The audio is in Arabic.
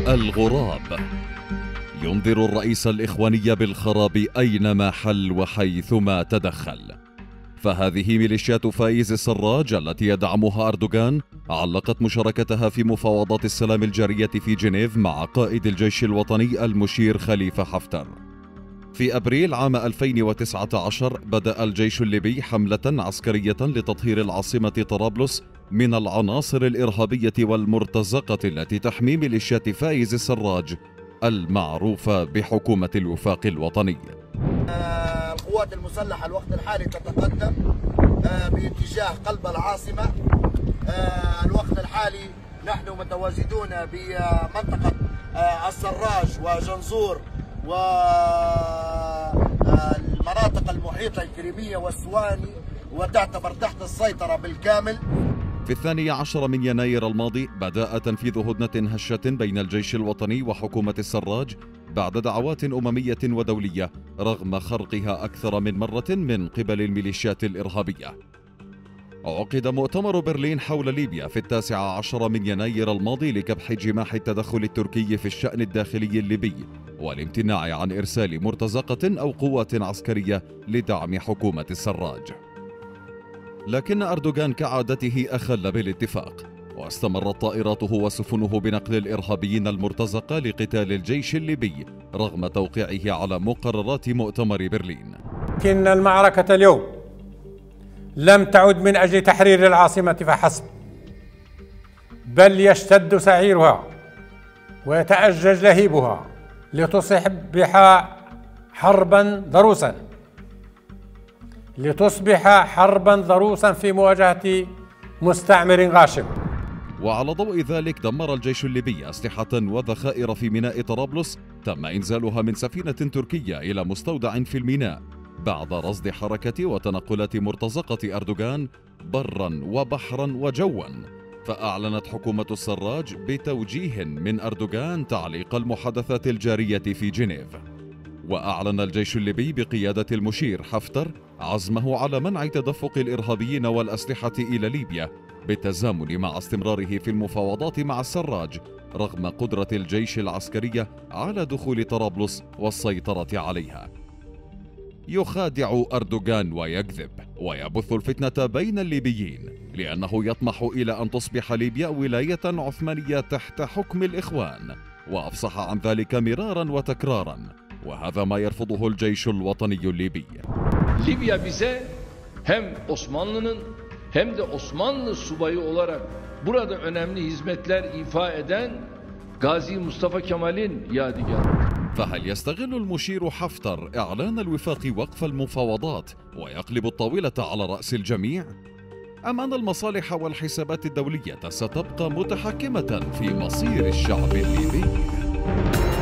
الغراب ينذر الرئيس الإخواني بالخراب أينما حل وحيثما تدخل. فهذه ميليشيات فايز السراج التي يدعمها أردوغان علقت مشاركتها في مفاوضات السلام الجارية في جنيف مع قائد الجيش الوطني المشير خليفة حفتر. في أبريل عام 2019 بدأ الجيش الليبي حملة عسكرية لتطهير العاصمة طرابلس من العناصر الإرهابية والمرتزقة التي تحمي ميليشيات فايز السراج المعروفة بحكومة الوفاق الوطني. القوات المسلحة الوقت الحالي تتقدم باتجاه قلب العاصمة. الوقت الحالي نحن متواجدون بمنطقة السراج وجنزور والمناطق المحيطة الكريمية والسواني، وتعتبر تحت السيطرة بالكامل. في 12 من يناير الماضي بدأ تنفيذ هدنة هشة بين الجيش الوطني وحكومة السراج بعد دعوات أممية ودولية رغم خرقها أكثر من مرة من قبل الميليشيات الإرهابية. عقد مؤتمر برلين حول ليبيا في 19 من يناير الماضي لكبح جماح التدخل التركي في الشأن الداخلي الليبي والامتناع عن إرسال مرتزقة أو قوات عسكرية لدعم حكومة السراج. لكن أردوغان كعادته أخل بالاتفاق، واستمرت طائراته وسفنه بنقل الإرهابيين المرتزقة لقتال الجيش الليبي رغم توقيعه على مقررات مؤتمر برلين. لكن المعركة اليوم لم تعد من أجل تحرير العاصمة فحسب، بل يشتد سعيرها ويتأجج لهيبها لتصبح حربا ضروسا في مواجهة مستعمر غاشم. وعلى ضوء ذلك دمر الجيش الليبي أسلحة وذخائر في ميناء طرابلس تم إنزالها من سفينة تركية إلى مستودع في الميناء بعد رصد حركة وتنقلات مرتزقة أردوغان برا وبحرا وجوا. فأعلنت حكومة السراج بتوجيه من أردوغان تعليق المحادثات الجارية في جنيف. وأعلن الجيش الليبي بقيادة المشير حفتر عزمه على منع تدفق الإرهابيين والأسلحة إلى ليبيا بالتزامن مع استمراره في المفاوضات مع السراج رغم قدرة الجيش العسكرية على دخول طرابلس والسيطرة عليها. يخادع أردوغان ويكذب ويبث الفتنة بين الليبيين لأنه يطمح إلى أن تصبح ليبيا ولاية عثمانية تحت حكم الإخوان، وأفصح عن ذلك مرارا وتكرارا، وهذا ما يرفضه الجيش الوطني الليبي. Libya bize hem Osmanlı'nın hem de Osmanlı subayı olarak burada önemli hizmetler ifa eden Gazi Mustafa Kemal'in yadigarıdır. فهل يستغل المشير حفتر إعلان الوفاق وقف المفاوضات ويقلب الطاولة على رأس الجميع؟ أم أن المصالح والحسابات الدولية ستبقى متحكمة في مصير الشعب الليبي؟